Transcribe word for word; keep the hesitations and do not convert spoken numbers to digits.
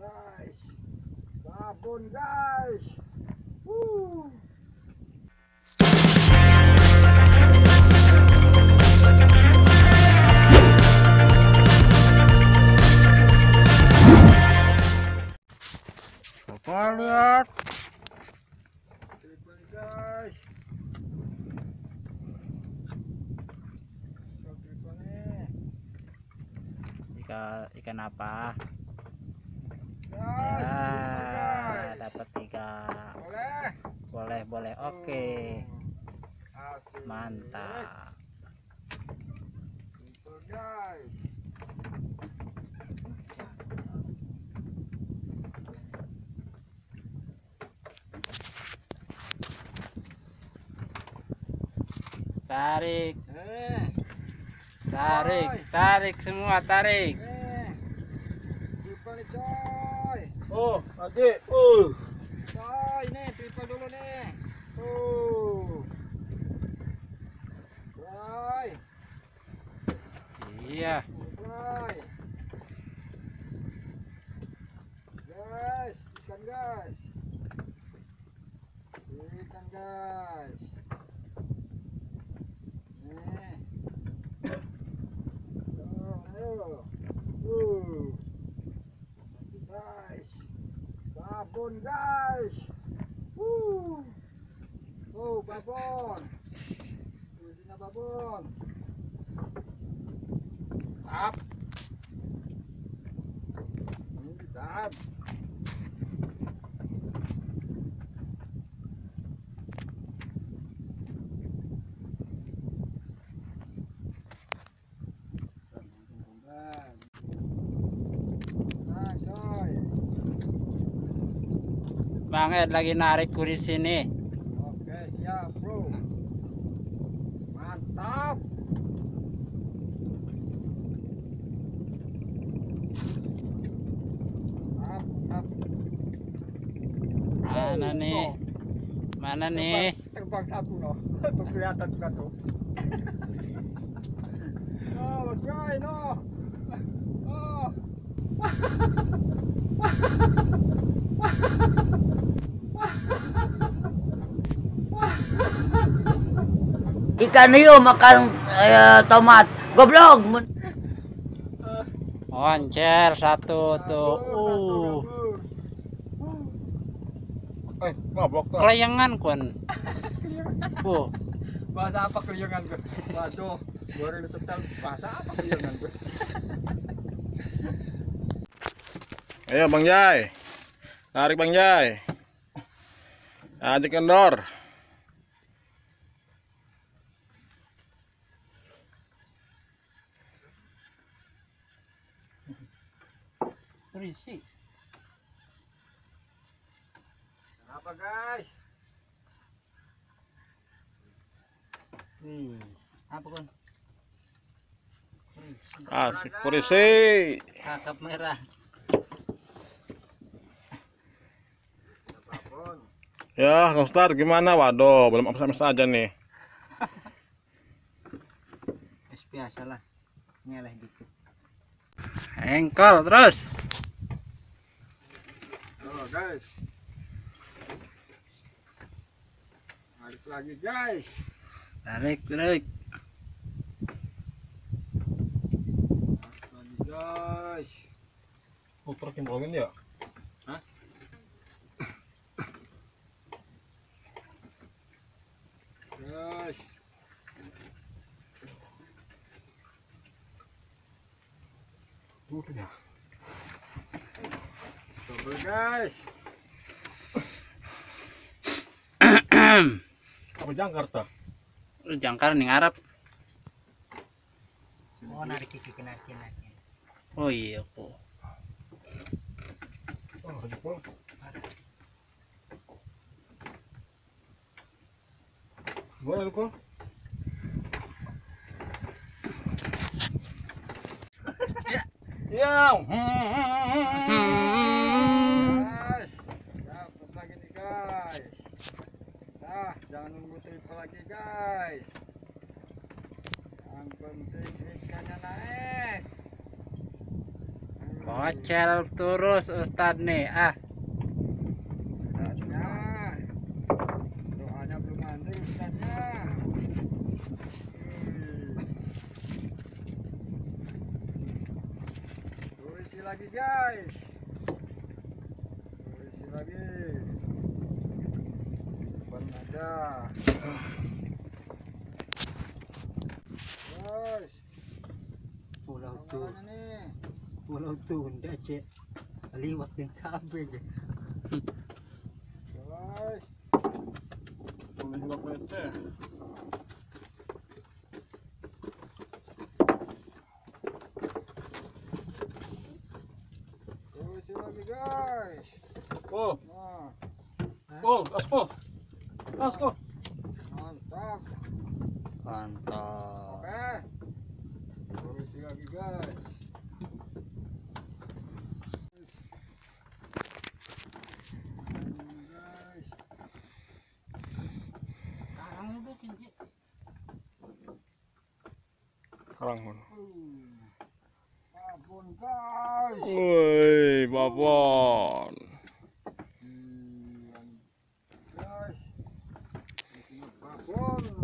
guys, babon guys. Woo. Apa lihat? Guys. Ikan ikan apa? Guys, Ya, dapat tiga. boleh. Boleh, boleh. Oke. Asik. Mantap. Super guys. Tarik, Eh, tarik, tarik semua, tarik. eh. Triple nih coy. Oh, adik. Uh. Coy, nih triple dulu nih. Tuh. Coy. Iya. Coy. Guys, ikan guys. Ikan guys. Nih. Ayo, ayo. Uh. Guys. Babon guys. Woo. Oh, babon. Isinya babon. Tap. Ini tap. Nah, coy. Bang Ed lagi narik kuris sini. Oke, siap, bro. Mantap. Mantap, mantap. Mana nih? Mana nih? Terbang sapu no. Tuh kelihatan juga tuh. No, let's try no. Oh. Ikan hiu makan eh, tomat. Goblok. Moncer satu tuh. Uh, Eh, goblok tuh. kelayangan kun. Uh, Bahasa apa keliungan gue? Waduh, goreng setel. Bahasa apa keliungan gue? Ayo Bang Jai. Tarik Bang Jai. Ajak kendor. berisi. Apa guys? Hmm, apa kun? Asik kurisi. Kakap merah. Babon. Ya, Kang Star gimana? Waduh, belum apa-apa aja nih. Es biasa lah. Nyeleh dikit. Engkol terus. Oh guys. Tarik lagi guys. Tarik, tarik. Tarik lagi guys. Puter cemplungin ya? Hah? Guys. Tuh ya. Coba guys. Apa jangkar tuh? Jangkar ning Arab. Oh, narik iki kena kena. Oh iya kok. Oh, jempol. Boleh lu kok. Ya. Hmm. Guys. Dapat lagi nih guys. Nah, jangan nunggu triple lagi guys. Yang penting ikannya naik. Kocel terus Ustad nih. Ah, Ustadznya. Doanya belum mandi ustadznya. Tuh isi lagi guys. Tuh isi lagi. Ban ada. Guys, Pulau yang tuh, mana nih? pulau Tunda cek. Liwat yang kabel aja. Guys, Boleh juga P C. tuh isi lagi guys. Oh, Nah, oh, gaspol. Gaspol. mantap. Mantap. Oke. Tuh isi lagi guys. Hmm, guys. Sekarang pun. Uh, Abon guys. Woi, babon. Hmm, guys. Di sini babon.